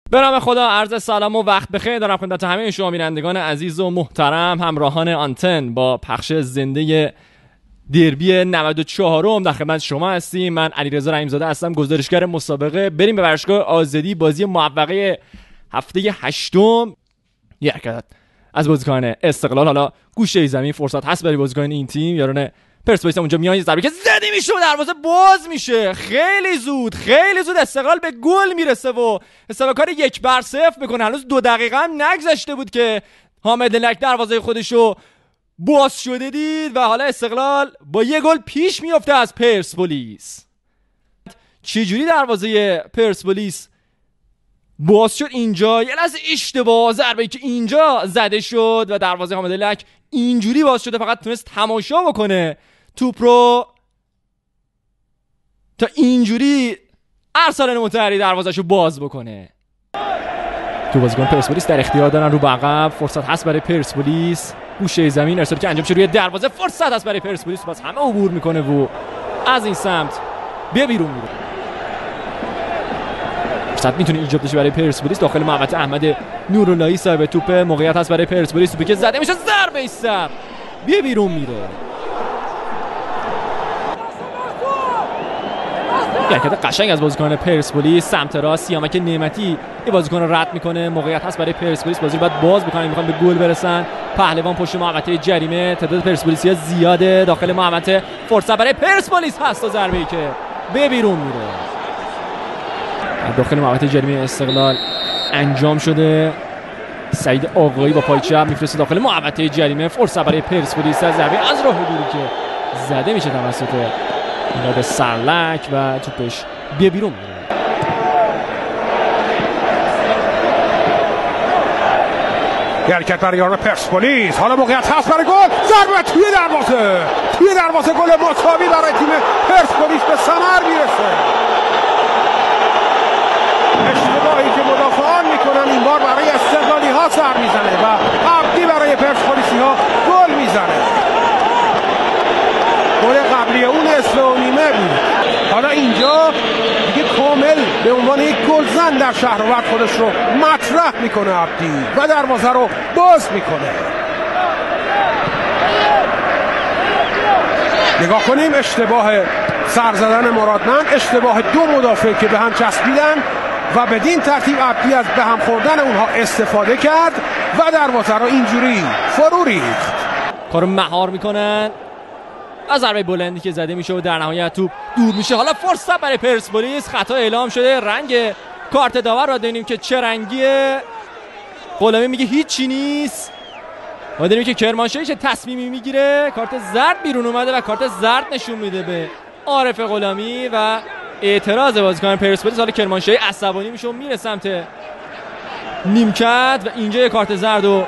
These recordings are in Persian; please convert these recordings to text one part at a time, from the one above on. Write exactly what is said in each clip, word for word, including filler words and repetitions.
به نام خدا، عرض سلام و وقت بخیر دارم خدمت همه شما بینندگان عزیز و محترم، همراهان آنتن با پخش زنده دربی نود و چهارم در خدمت شما هستیم. من علیرضا رحیم‌زاده هستم، گزارشگر مسابقه. بریم به ورزشگاه آزادی، بازی موفقه هفته هشتم. یک حرکت از بازیکن استقلال، حالا گوشه زمین فرصت هست برای بازیکن این تیم. یاران پرسپولیس اونجا میان، یه ضربه که زده میشه و دروازه باز میشه. خیلی زود خیلی زود استقلال به گل میرسه و استقلال یک بر صفر میکنه. هنوز دو دقیقه هم نگذشته بود که حامد لک دروازه خودشو باز شده دید و حالا استقلال با یه گل پیش میفته از پرسپولیس. چجوری دروازه پرسپولیس باز شد اینجا؟ یه لحظه اشتباه، ضربه‌ای که اینجا زده شد و دروازه حامد لک اینجوری باز شده، فقط تونست تماشا بکنه توپ رو تا اینجوری ارسلان مطهری دروازه‌شو باز بکنه. تو بازیکن پرسپولیس در اختیار دارن رو به عقب. فرصت هست برای پرسپولیس، گوشه زمین ارسالی که انجام شد روی دروازه. فرصت هست برای پرسپولیس، بس همه عبور میکنه و از این سمت به بیرون میره. فرصت میتونه ایجاد بشه برای پرسپولیس. داخل محوطه احمد نوراللهی صاحب توپ. موقعیت هست برای پرسپولیس، توپی که زده میشه، ضربه سر به بیرون میره. یه حرکت قشنگ از بازیکن پرسپولیس سمت راست. سیامک نعمتی یه بازیکن رو رد میکنه. موقعیت هست برای پرسپولیس، بازی رو بعد باز بکنن، میخوان به گل برسن. پهلوان پشت محوطه جریمه، تعداد پرسپولیسیا زیاده داخل محوطه. فرصت برای پرسپولیس هست و ضربه‌ای که به بیرون میره. داخل محوطه جریمه استقلال انجام شده. سعید آقایی با پای چپ میفرسته داخل محوطه جریمه. فرصت برای پرسپولیس، ضربه از راه دوری که زده میشه توسط میلاد سرلک و توپش به بیرون میره. حرکت برای یاران پرسپولیس. حالا موقعیت هست برای گل. ضربه توی دروازه، توی دروازه گل مساوی برای تیم پرسپولیس به ثمر میرسه. اشتباهی که مدافعان میکنن این بار برای استقلالی ها سر میزنه و عبدی برای پرسپولیسی ها گل میزنه. گل قبلی اون نصف و نیمه بود. حالا اینجا دیگه کامل به عنوان یک گلزن در شهرآورد خودش رو مطرح میکنه عبدی و دروازه رو باز میکنه. نگاه کنیم اشتباه سر زدن مرادمند، اشتباه دو مدافع که به هم چسبیدن و بدین ترتیب عبدی از به هم خوردن اونها استفاده کرد و دروازه رو اینجوری فرو ریخت. کارو مهار میکنن و ضربه بلندی که زده میشه و در نهایت توپ دور میشه. حالا فرصت برای پرسپولیس، خطا اعلام شده. رنگ کارت داور را ببینیم که چه رنگیه. غلامی میگه هیچی نیست. ما دیدیم که کرمانشاهی چه تصمیمی میگیره. کارت زرد بیرون اومده و کارت زرد نشون میده به عارف غلامی و اعتراض بازیکن پرسپولیس. حالا کرمانشاهی عصبانی میشه و میره سمت نیمکت و اینجا یه کارت زرد رو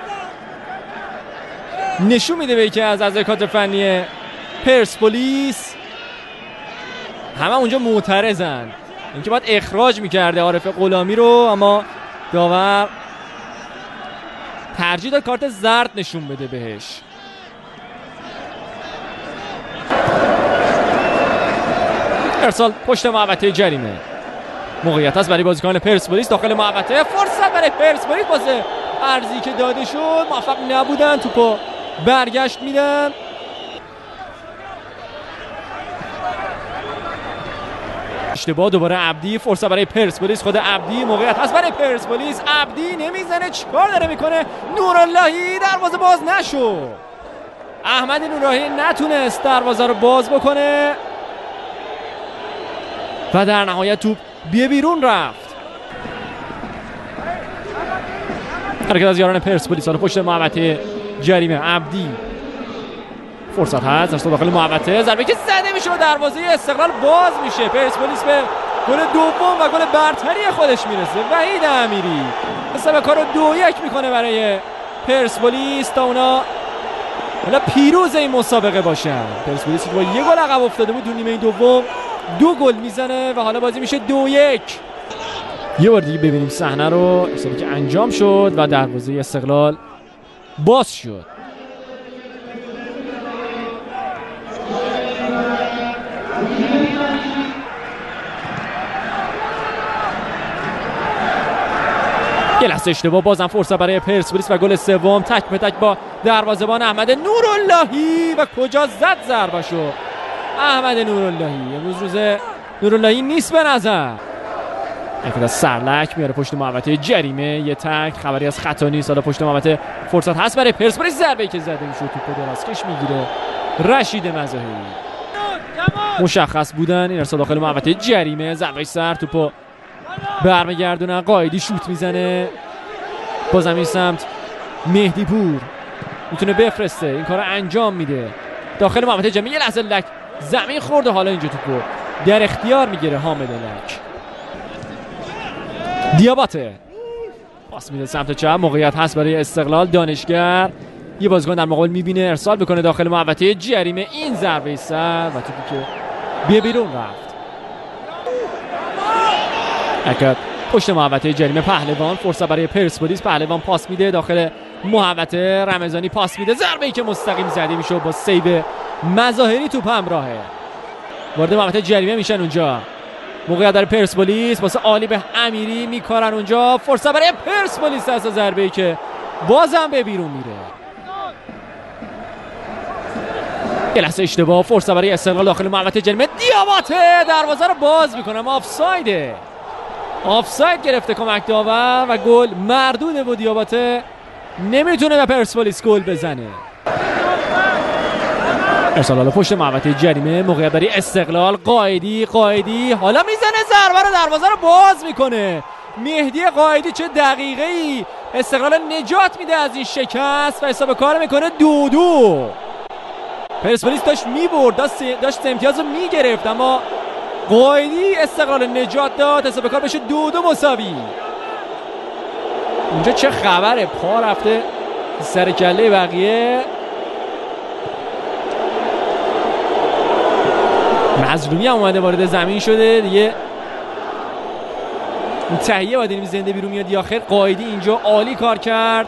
نشون میده به یکی از اعضای کادر فنی پرسپولیس. همه اونجا معترضن، اینکه باید اخراج میکرده عارف غلامی رو، اما داور ترجیح داد کارت زرد نشون بده بهش. ارسال پشت محوطه جریمه. موقعیت هست برای بازیکن پرسپولیس داخل محوطه. فرصت برای پرسپولیس، بازه ارزی که داده شد موفق نبودن، توپو برگشت میدن. اشتباه دوباره عبدی. فرصت برای پرسپولیس، خود عبدی. موقعیت هست برای پرسپولیس. عبدی نمیزنه، چیکار داره میکنه؟ نوراللهی دروازه باز نشد. احمد نوراللهی نتونست دروازه رو باز بکنه و در نهایت توپ بی بیرون رفت. حرکت از یاران پرسپولیس حالا پشت محوطه جریمه. عبدی فرصت هست در داخل محوطه. ضربه که زده میشه و دروازه استقلال باز میشه. پرسپولیس به گل دوم و گل برتری خودش میرسه. وحید امیری حساب کارو دو یک میکنه برای پرسپولیس تا اونا حالا پیروز این مسابقه باشن. پرسپولیس با یه گل عقب افتاده بود، دو نیمه دوم دو گل میزنه و حالا بازی میشه دو یک. یه بار دیگه ببینیم صحنه رو، حسابی که انجام شد و دروازه استقلال باز شد. یه لحظه اشتباه، بازم فرصت برای پرسپولیس و گل سوم تک به تک با دروازه‌بان احمد نوراللهی. و کجا زد ضربه‌شو احمد نوراللهی. امروز روز نوراللهی نیست به نظر. یک از سرلک میاره پشت محوطه جریمه، یه تک، خبری از خطا نیست. حالا پشت محوطه فرصت هست برای پرسپولیس، ضربه‌ای که زده میشه توپ دراز کش میگیره رشید مظاهری. مشخص بودن این ارسال داخل محوطه جریمه، ضربه سر توپو برمیگردونه، قائدی شوت میزنه بازم این سمت مهدی پور میتونه بفرسته، این کارو انجام میده داخل محوطه جریمه. یه لحظه لک زمین خورده، حالا اینجا توپو در اختیار میگیره حامد لک. دیاباته پاس میده سمت چپ، موقعیت هست برای استقلال. دانشگر یه بازیکن در مقابل میبینه، ارسال بکنه داخل محوطه جریمه، این ضربه سر و توپی که بیا بیرون رفت. اکد پشت محوطه جریمه پهلوان، فرصت برای پرسپولیس. پهلوان پاس میده داخل محوطه، رمضانی پاس میده، ضربه ای که مستقیم زده میشه با سیو مظاهری توپ همراهه. وارد محوطه جریمه میشن اونجا، موقعیت برای پرسپولیس واسه عالی به امیری میکارن اونجا، فرصت برای پرسپولیس از ضربه ای که بازم به بیرون میره. یه لحظه اشتباه، فرصت برای استقلال داخل محوطه جریمه. دیاباته دروازه رو باز میکنه، آفسایده، آفساید گرفته کمک داور و گل مردوده و دیاباته نمیتونه به پرسپولیس گل بزنه. ارسال پشت محوطه جریمه، موقعیت برای استقلال. قائدی قائدی حالا میزنه ضربه رو، دروازه رو باز میکنه مهدی قائدی. چه دقیقه ای استقلال نجات میده از این شکست و حساب کار میکنه دو دو. پرسپولیس داشت میبرد، داشت امتیاز رو میگرفت، اما قائدی استقلال نجات داد، حساب کار بشه دو دو مساوی. اونجا چه خبره، پا رفته سر کله بقیه. مظلومی هم اومده وارد زمین شده دیگه، اون تهیه باید این زنده بیرون میاد یا خیر. قائدی اینجا عالی کار کرد،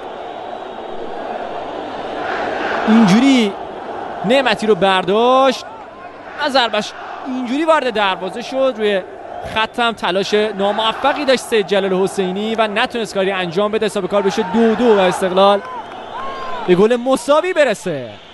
اینجوری نعمتی رو برداشت، از ضربش اینجوری وارد دروازه شد، روی خطم تلاش ناموفقی داشت سید جلال حسینی و نتونست کاری انجام بده، حساب کار بشه دو دو و استقلال به گل مساوی برسه.